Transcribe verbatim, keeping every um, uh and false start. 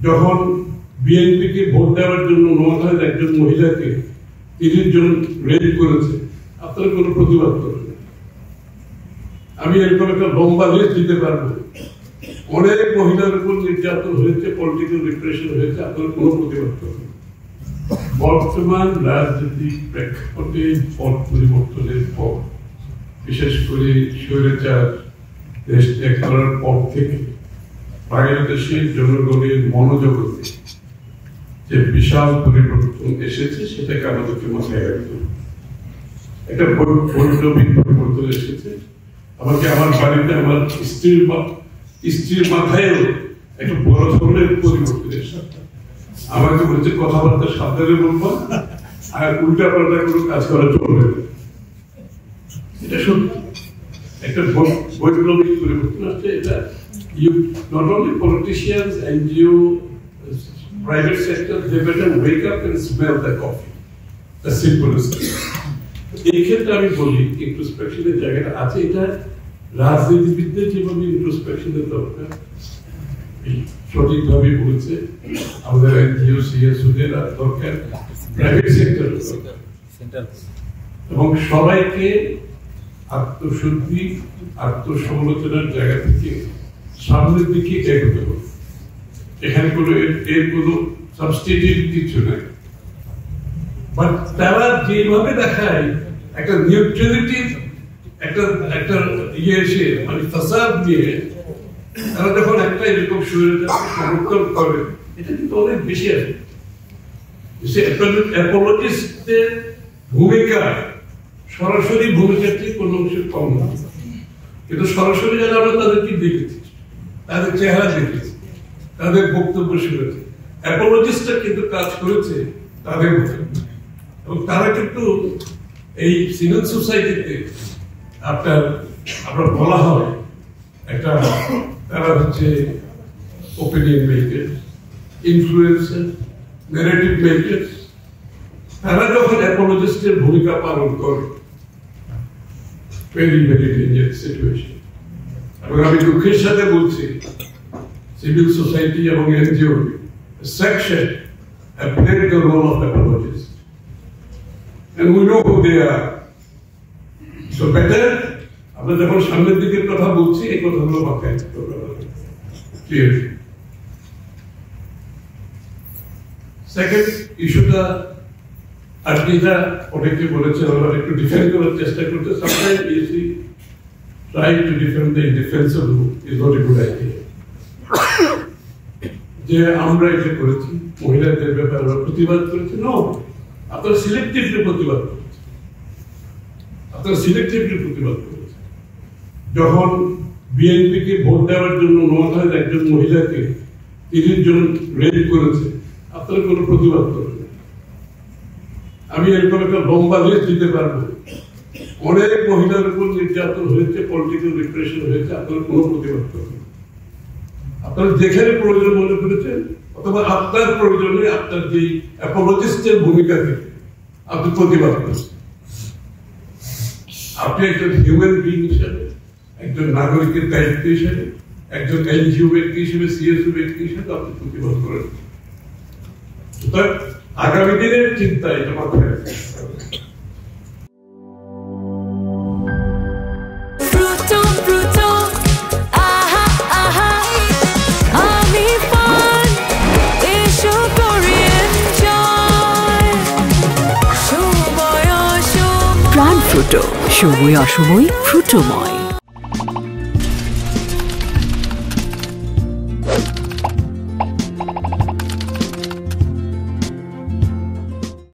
যখন বিএনপিকে ভোট দেওয়ার জন্য নোয়াখালীর একজন মহিলাকে তিরিশ জন রেপ করেছে, আপনারা কোনো প্রতিবাদ করেন? আমি এরকম একটা লম্বা লিস্ট দিতে পারবো। অনেক মহিলার উপর নির্যাতন হয়েছে, পলিটিক্যাল রিপ্রেশন হয়েছে, আপনারা কোনো প্রতিবাদ করেন? বর্তমান রাজনৈতিক প্রেক্ষাপটে পট পরিবর্তনের পর, বিশেষ করে স্বৈরাচার দেশ ত্যাগ করার পর থেকে বাংলাদেশের জনগণের মনোজগতে যে বিশাল পরিবর্তন এসেছে সেটাকে আমাদেরকে মাথায় রাখতে হবে। একটা বৈপ্লবিক পরিবর্তন এসেছে। আমাকে আমার বাড়িতে আমার স্ত্রীর স্ত্রীর মাথায়ও একটা বড় ধরনের পরিবর্তন এসেছে। আমাকে বলছে কথাবার্তা সাবধানে বলবো, আর উল্টা পাল্টা কোনো কাজ করা চলবে না। এটা সত্যি একটা বৈপ্লবিক পরিবর্তন আসছে। এটা you not only politicians, N G O, private sector, they better wake up and smell the coffee. As simple as that. এই ক্ষেত্রে আমি বলি ইন্ট্রোস্পেকশনের জায়গাটা আছে। এটা রাজনীতিবিদদের যেভাবে ইন্ট্রোস্পেকশনের দরকার সঠিকভাবে বলেছে, আমাদের এনজিও সিএসওদের দরকার, প্রাইভেট সেক্টর এবং সবাইকে আত্মশুদ্ধি আত্মসমালোচনার জায়গা থেকে সামনের দিকে এগোতে হবে। এখানে কোনো এর কোনো সাবস্টিটিউট কিছু নাই। বাট তারা যেভাবে দেখায় একটা নিউট্রালিটি একটা একটা ইয়ে এসে মানে ফাসাদ দিয়ে তারা যখন একটা এরকম স্বৈরাচারকে সমর্থন করে, এটা কিন্তু অনেক বেশি আছে। অ্যাপোলজিস্টদের ভূমিকা সরাসরি ভূমিকার থেকে কোনো অংশে কম না, কিন্তু সরাসরি যারা আমরা তাদেরকে দেখেছি, তাদের চেহারা দেখেছি, তাদের বক্তব্য শুনেছি, অ্যাপোলজিস্টরা কিন্তু কাজ করেছে তাদের মধ্যে। এবং তারা কিন্তু এই সিভিল সোসাইটিতে আপনার আপনার বলা হয় একটা তারা হচ্ছে opinion maker, influencer, narrative maker. তারা যখন অ্যাপোলজিস্টের ভূমিকা পালন করে, ভেরি ভেরি ডেঞ্জারাস সিচুয়েশন। এবং আমি দুঃখের সাথে বলছি, সিভিল সোসাইটি এবং NGO section have played the role of apologists, and we know who they are. So better আমরা যখন সামনের দিকের কথা বলছি এই কথাগুলো মাথায় ক্লিয়ার। সেকেন্ড ইস্যুটা আজকে যা অনেকে বলেছেন, আমরা একটু ডিফেন্ড করার চেষ্টা করতে, sometimes easy trying to defend the indefensible is not a good idea. যে আমরা এটা করেছি, মহিলাদের ব্যাপারে আমরা প্রতিবাদ করেছি, নো, আপনারা সিলেক্টিভলি প্রতিবাদ করেছেন, আপনারা সিলেক্টিভলি প্রতিবাদ করেছেন। যখন বিএনপিকে ভোট দেওয়ার জন্য নোয়াখালীর একজন মহিলাকে তিরিশ জন রেপ করেছে, আপনারা কোনো প্রতিবাদ করেন? আমি এরকম একটা লম্বা লিস্ট দিতে পারবো। অনেক মহিলার উপর নির্যাতন হয়েছে, পলিটিক্যাল রিপ্রেশন হয়েছে, আপনারা কোনো প্রতিবাদ করেন? আপনারা যেখানে প্রয়োজন মনে করেছেন অথবা আপনার প্রয়োজনে আপনার যে অ্যাপোলজিস্টের ভূমিকা থেকে আপনি প্রতিবাদ করেছেন। আপনি একজন হিউম্যান বিং হিসাবে, একজন নাগরিকের দায়িত্ব হিসেবে, একজন এনজিও ব্যক্তি হিসেবে, সিএসও ব্যক্তি হিসেবে আপনি প্রতিবাদ করেন। সুতরাং আগামী দিনের চিন্তা এটা মাথায় রাখতে হবে। প্রাণ ফ্রুটো, সময় অসময় ফ্রুটোময়।